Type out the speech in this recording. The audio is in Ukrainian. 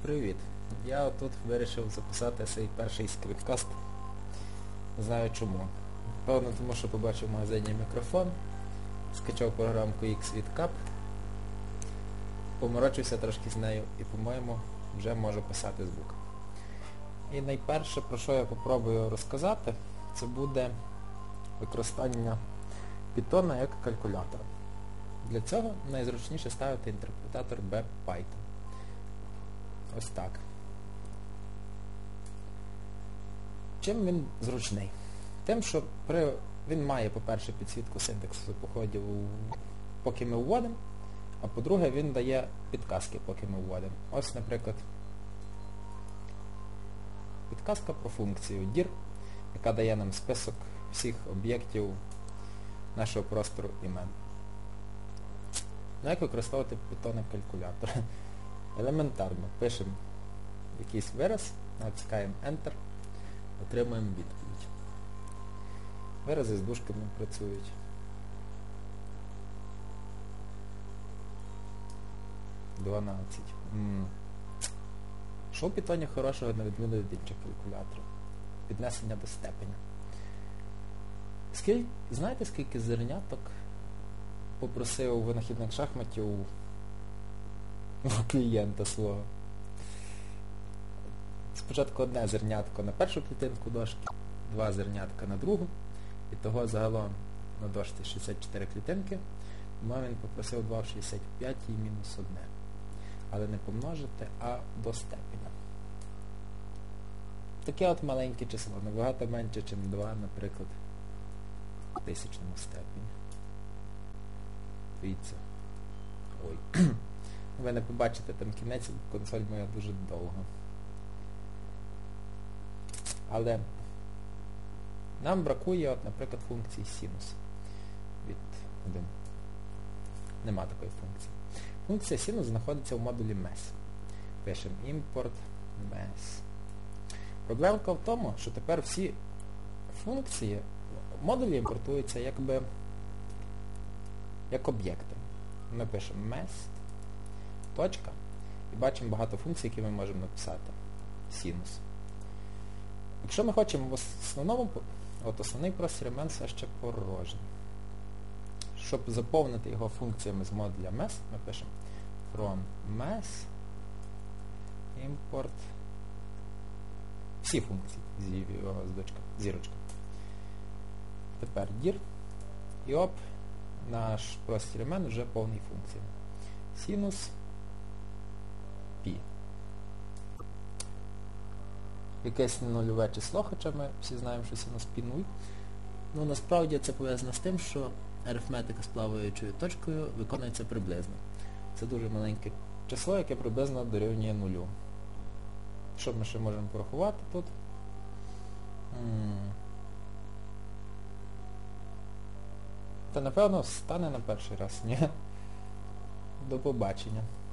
Привіт! Я тут вирішив записати свій перший скрипкаст. Не знаю чому. Певно тому, що побачив в магазині мікрофон, скачав програмку XVidCap, поморочився трошки з нею і, по-моєму, вже можу писати звук. І найперше, про що я попробую розказати, це буде використання Python як калькулятора. Для цього найзручніше ставити інтерпретатор BPython. Ось так. Чим він зручний? Тим, що він має, по-перше, підсвітку синтаксису походів, поки ми вводимо, а по-друге, він дає підказки, поки ми вводимо. Ось, наприклад, підказка про функцію dir, яка дає нам список всіх об'єктів нашого простору імен. Як використовувати Python як калькулятор? Елементарно. Пишемо якийсь вираз, натискаємо Enter, отримуємо відповідь. Вирази з дужками працюють. Що в Python хорошого на відміну від інших калькуляторів? Піднесення до степеня. Знаєте, скільки зерняток попросив винахідник шахматів у клієнта свого? Спочатку одне зернятко на першу клітинку дошки, два зернятка на другу, і того загалом на дошці 64 клітинки, тому він попросив 2 в 65 і мінус 1. Але не помножити, а до степеня. Таке от маленьке число, набагато менше, ніж 2, наприклад, в тисячному степені. Дивіться. Ой. Ви не побачите там кінець, консоль моя дуже довга. Але нам бракує, от, наприклад, функції синус від 1. Нема такої функції. Функція синус знаходиться в модулі MES. Пишемо import MES. Проблемка в тому, що тепер всі функції в модулі імпортуються як об'єкти. Ми пишемо MES, точка, і бачимо багато функцій, які ми можемо написати. Синус. Якщо ми хочемо в основному, основний простір імен все ще порожній. Щоб заповнити його функціями з модуля MES, ми пишемо from MES import всі функції з зірочка. Тепер dir і наш простір імен вже повний функціями. Синус π. Якесь нульове число, хоча ми всі знаємо, що синус π 0. Ну, насправді це пов'язано з тим, що арифметика з плаваючою точкою виконується приблизно. Це дуже маленьке число, яке приблизно дорівнює нулю. Що ми ще можемо порахувати тут? Та напевно стане на перший раз, ні? До побачення.